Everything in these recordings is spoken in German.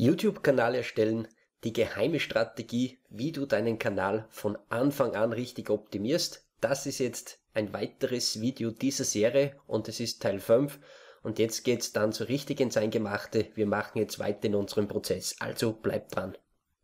YouTube-Kanal erstellen, die geheime Strategie, wie du deinen Kanal von Anfang an richtig optimierst. Das ist jetzt ein weiteres Video dieser Serie und es ist Teil 5 und jetzt geht es dann so richtig ins Eingemachte. Wir machen jetzt weiter in unserem Prozess, also bleibt dran.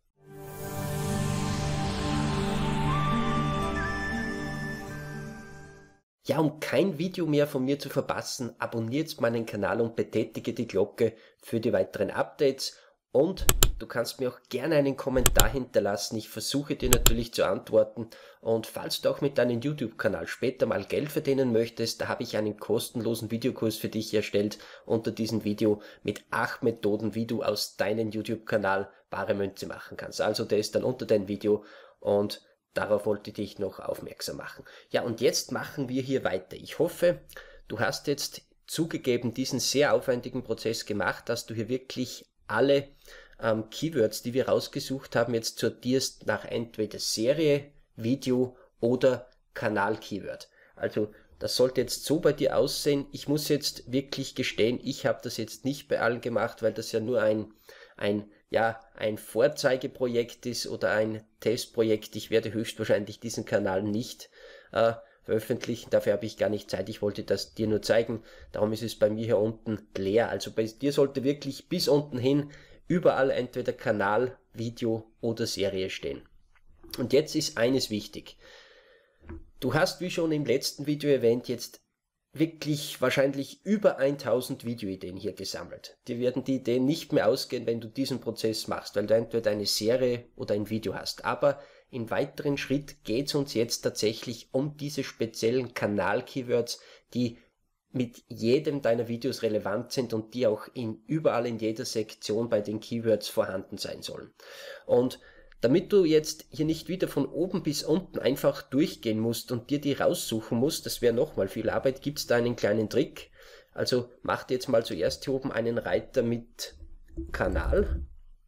Ja, um kein Video mehr von mir zu verpassen, abonniert meinen Kanal und betätige die Glocke für die weiteren Updates. Und du kannst mir auch gerne einen Kommentar hinterlassen. Ich versuche dir natürlich zu antworten. Und falls du auch mit deinem YouTube-Kanal später mal Geld verdienen möchtest, da habe ich einen kostenlosen Videokurs für dich erstellt unter diesem Video mit 8 Methoden, wie du aus deinem YouTube-Kanal bare Münze machen kannst. Also der ist dann unter deinem Video und darauf wollte ich dich noch aufmerksam machen. Ja, und jetzt machen wir hier weiter. Ich hoffe, du hast jetzt zugegeben diesen sehr aufwendigen Prozess gemacht, dass du hier wirklich alle Keywords, die wir rausgesucht haben, jetzt sortierst nach entweder Serie, Video oder Kanal-Keyword. Also das sollte jetzt so bei dir aussehen. Ich muss jetzt wirklich gestehen, ich habe das jetzt nicht bei allen gemacht, weil das ja nur ein Vorzeigeprojekt ist oder ein Testprojekt. Ich werde höchstwahrscheinlich diesen Kanal nicht veröffentlichen, dafür habe ich gar nicht Zeit, ich wollte das dir nur zeigen, darum ist es bei mir hier unten leer, also bei dir sollte wirklich bis unten hin überall entweder Kanal, Video oder Serie stehen. Und jetzt ist eines wichtig, du hast, wie schon im letzten Video erwähnt, jetzt wirklich wahrscheinlich über 1000 Videoideen hier gesammelt. Dir werden die Ideen nicht mehr ausgehen, wenn du diesen Prozess machst, weil du entweder eine Serie oder ein Video hast. Aber im weiteren Schritt geht es uns jetzt tatsächlich um diese speziellen Kanal-Keywords, die mit jedem deiner Videos relevant sind und die auch überall in jeder Sektion bei den Keywords vorhanden sein sollen. Und damit du jetzt hier nicht wieder von oben bis unten einfach durchgehen musst und dir die raussuchen musst, das wäre nochmal viel Arbeit, gibt es da einen kleinen Trick. Also mach dir jetzt mal zuerst hier oben einen Reiter mit Kanal.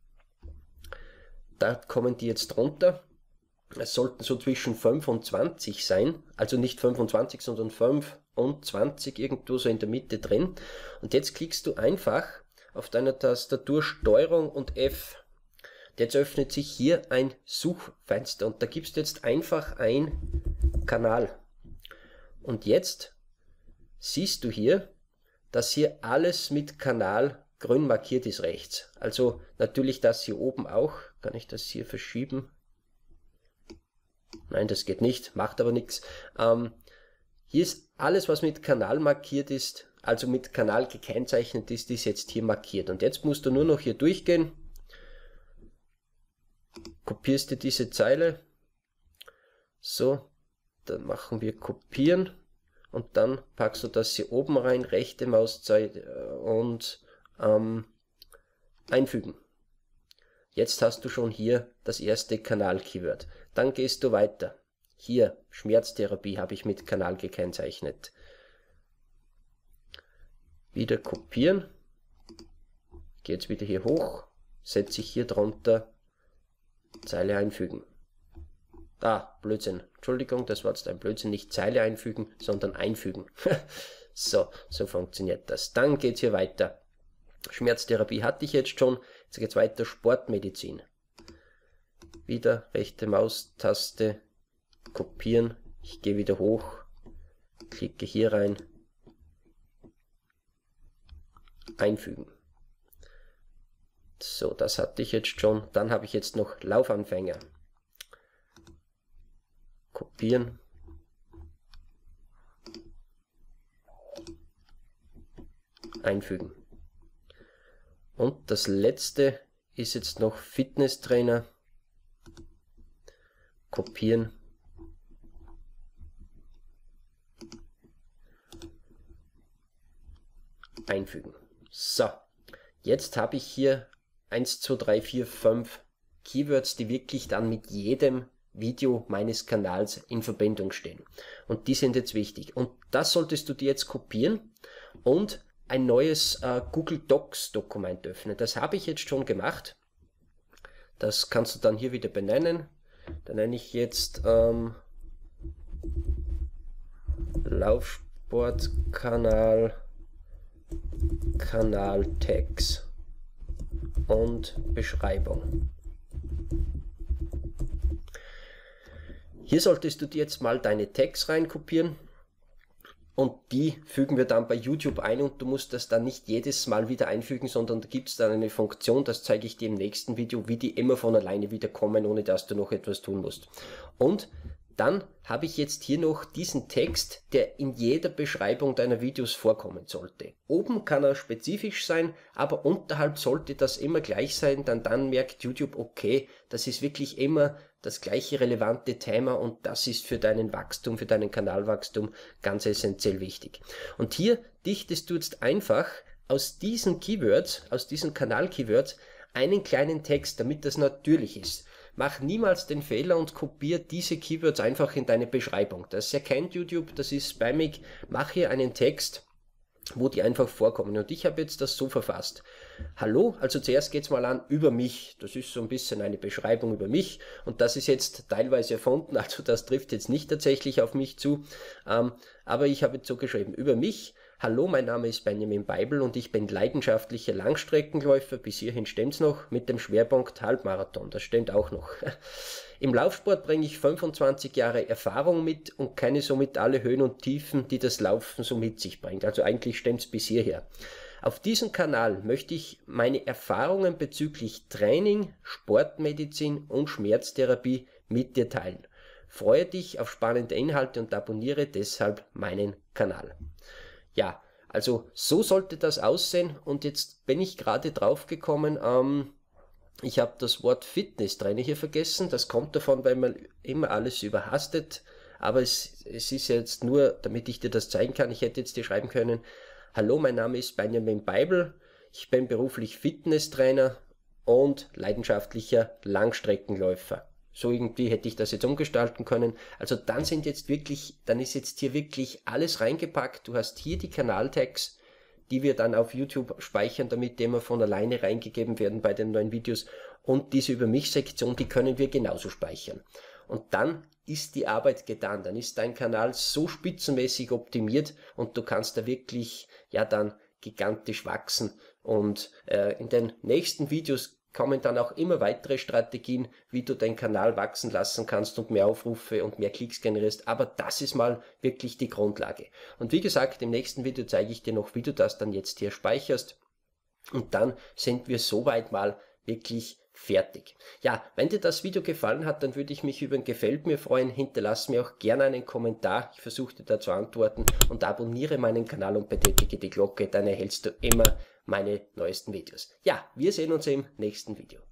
Da kommen die jetzt drunter. Es sollten so zwischen 5 und 20 sein, also nicht 25, sondern 5 und 20 irgendwo so in der Mitte drin. Und jetzt klickst du einfach auf deiner Tastatur Steuerung und F. Jetzt öffnet sich hier ein Suchfenster und da gibst du jetzt einfach ein Kanal. Und jetzt siehst du hier, dass hier alles mit Kanal grün markiert ist rechts. Also natürlich das hier oben auch. Kann ich das hier verschieben? Nein, das geht nicht, macht aber nichts. Hier ist alles, was mit Kanal markiert ist, also mit Kanal gekennzeichnet ist, ist jetzt hier markiert. Und jetzt musst du nur noch hier durchgehen. Kopierst du diese Zeile, so, dann machen wir kopieren und dann packst du das hier oben rein, rechte Mauszeit und einfügen. Jetzt hast du schon hier das erste Kanal-Keyword. Dann gehst du weiter. Hier, Schmerztherapie habe ich mit Kanal gekennzeichnet. Wieder kopieren. Gehe jetzt wieder hier hoch, setze ich hier drunter Zeile einfügen. Blödsinn. Entschuldigung, das war jetzt ein Blödsinn. Nicht Zeile einfügen, sondern einfügen. So funktioniert das. Dann geht es hier weiter. Schmerztherapie hatte ich jetzt schon. Jetzt geht es weiter. Sportmedizin. Wieder rechte Maustaste. Kopieren. Ich gehe wieder hoch. Klicke hier rein. Einfügen. So, das hatte ich jetzt schon. Dann habe ich jetzt noch Laufanfänger. Kopieren. Einfügen. Und das letzte ist jetzt noch Fitnesstrainer. Kopieren. Einfügen. So, jetzt habe ich hier 1, 2, 3, 4, 5 Keywords, die wirklich dann mit jedem Video meines Kanals in Verbindung stehen. Und die sind jetzt wichtig. Und das solltest du dir jetzt kopieren und ein neues Google Docs Dokument öffnen. Das habe ich jetzt schon gemacht. Das kannst du dann hier wieder benennen. Da nenne ich jetzt Laufsportkanal Tags. und Beschreibung. Hier solltest du dir jetzt mal deine Tags reinkopieren und die fügen wir dann bei YouTube ein und du musst das dann nicht jedes Mal wieder einfügen, sondern da gibt es dann eine Funktion, das zeige ich dir im nächsten Video, wie die immer von alleine wieder kommen, ohne dass du noch etwas tun musst. Und dann habe ich jetzt hier noch diesen Text, der in jeder Beschreibung deiner Videos vorkommen sollte. Oben kann er spezifisch sein, aber unterhalb sollte das immer gleich sein, dann merkt YouTube, okay, das ist wirklich immer das gleiche relevante Thema und das ist für deinen Wachstum, für deinen Kanalwachstum ganz essentiell wichtig. Und hier dichtest du jetzt einfach aus diesen Keywords, aus diesen Kanal-Keywords, einen kleinen Text, damit das natürlich ist. Mach niemals den Fehler und kopiere diese Keywords einfach in deine Beschreibung. Das erkennt YouTube, das ist spammig. Mach hier einen Text, wo die einfach vorkommen. Und ich habe jetzt das so verfasst. Hallo, also zuerst geht es mal an über mich. Das ist so ein bisschen eine Beschreibung über mich. Und das ist jetzt teilweise erfunden, also das trifft jetzt nicht tatsächlich auf mich zu. Aber ich habe jetzt so geschrieben, über mich. Hallo, mein Name ist Benjamin Beibel und ich bin leidenschaftlicher Langstreckenläufer, bis hierhin stimmt's noch, mit dem Schwerpunkt Halbmarathon, das stimmt auch noch. Im Laufsport bringe ich 25 Jahre Erfahrung mit und kenne somit alle Höhen und Tiefen, die das Laufen so mit sich bringt, also eigentlich stimmt's bis hierher. Auf diesem Kanal möchte ich meine Erfahrungen bezüglich Training, Sportmedizin und Schmerztherapie mit dir teilen. Freue dich auf spannende Inhalte und abonniere deshalb meinen Kanal. Ja, also so sollte das aussehen und jetzt bin ich gerade drauf gekommen, ich habe das Wort Fitnesstrainer hier vergessen, das kommt davon, weil man immer alles überhastet, aber es ist jetzt nur, damit ich dir das zeigen kann, ich hätte jetzt dir schreiben können, hallo, mein Name ist Benjamin Beibel, ich bin beruflich Fitnesstrainer und leidenschaftlicher Langstreckenläufer. So irgendwie hätte ich das jetzt umgestalten können. Also dann ist jetzt hier wirklich alles reingepackt. Du hast hier die Kanaltags, die wir dann auf YouTube speichern, damit die immer von alleine reingegeben werden bei den neuen Videos. Und diese Über mich-Sektion, die können wir genauso speichern. Und dann ist die Arbeit getan. Dann ist dein Kanal so spitzenmäßig optimiert und du kannst da wirklich, ja, dann gigantisch wachsen. Und in den nächsten Videos kommen dann auch immer weitere Strategien, wie du deinen Kanal wachsen lassen kannst und mehr Aufrufe und mehr Klicks generierst. Aber das ist mal wirklich die Grundlage. Und wie gesagt, im nächsten Video zeige ich dir noch, wie du das dann jetzt hier speicherst. Und dann sind wir soweit mal wirklich fertig. Ja, wenn dir das Video gefallen hat, dann würde ich mich über ein Gefällt mir freuen. Hinterlass mir auch gerne einen Kommentar. Ich versuche dir da zu antworten und abonniere meinen Kanal und betätige die Glocke. Dann erhältst du immer meine neuesten Videos. Ja, wir sehen uns im nächsten Video.